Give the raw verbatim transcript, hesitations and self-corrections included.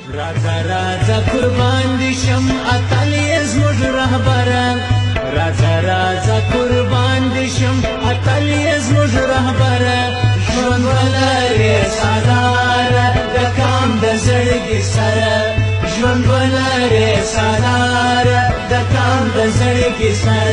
راځه راځه قربان دي شم اتل یې زموږ رهبره راځه راځه قربان دي شم اتل یې زموږ رهبره ژوند ولرې سالاره د کام د زړګي سره ژوند ولرې سالاره د کام د زړګي سره